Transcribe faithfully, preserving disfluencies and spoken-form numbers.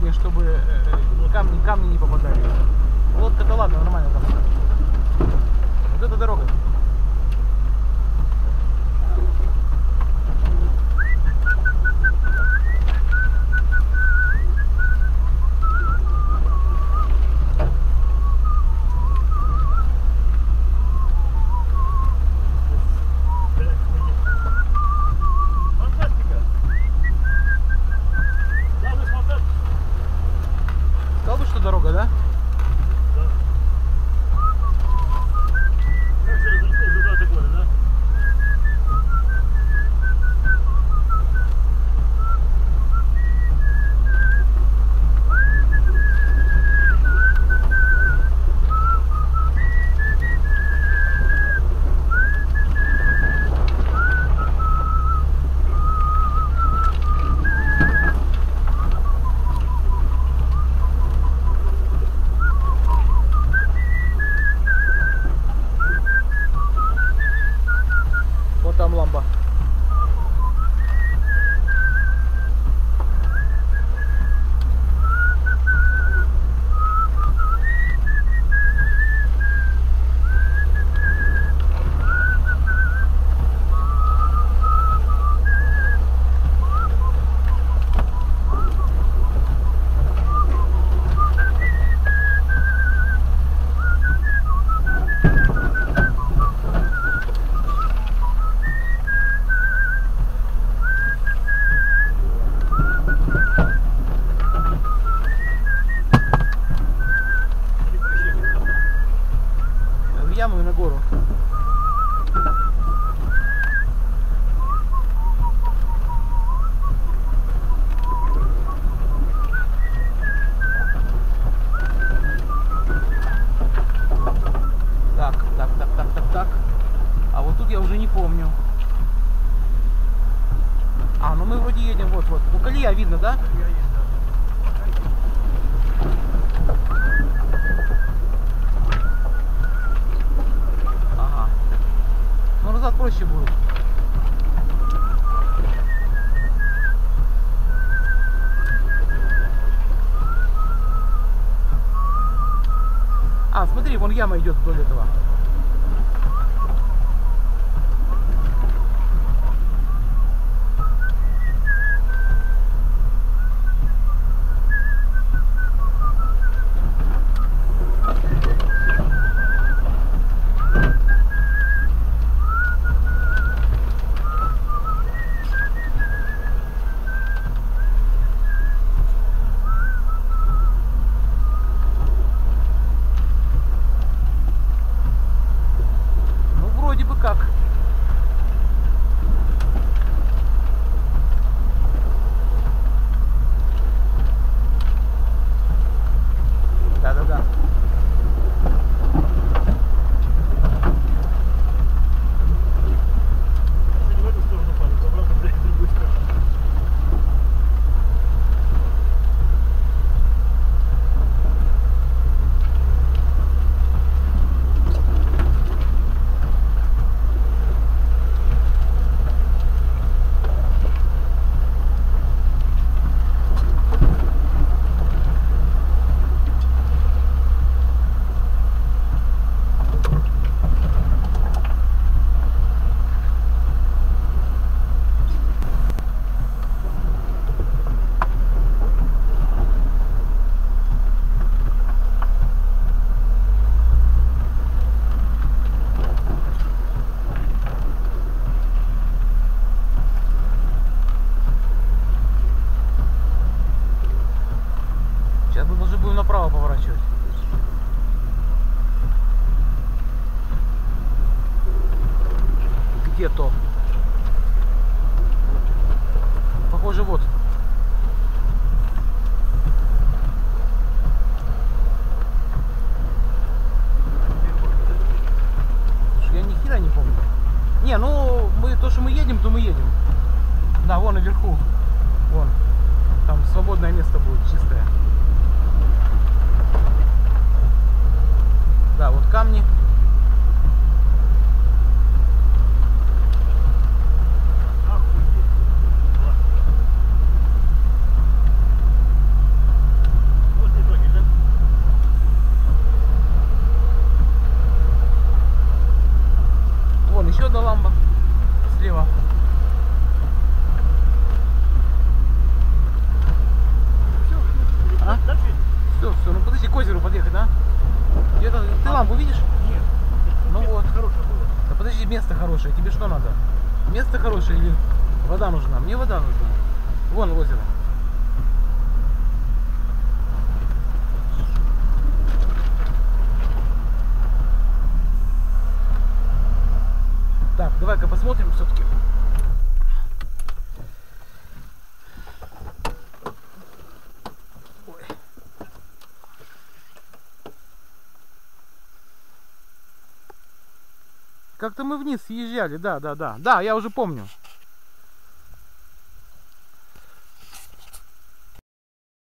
аккуратнее, чтобы э, камни, камни не попадали. Лодка-то ладно, нормально там. Вот это дорога. Дорога, да? Да. Как же разрешил туда такое, да? Там ламба. Яму и на гору. Так, так, так, так, так, так. А вот тут я уже не помню. А, ну мы вроде едем, вот, вот. Ну, колея видно, да? Проще будет. А, смотри, вон яма идет вдоль этого. Как? Да-да-да. Если не в эту сторону падает, то обратно в другую сторону. Сейчас мы должны будем направо поворачивать. Где-то. Похоже, вот. Слушай, я ни хера не помню. Не, ну мы то, что мы едем, то мы едем. Да, вон наверху. Вон. Там свободное место будет, чистое. Да, вот камни. хорошее. Тебе что надо? Место хорошее или вода нужна? Мне вода нужна. Вон озеро. Так, давай-ка посмотрим все-таки. Как-то мы вниз съезжали, да, да, да. Да, я уже помню.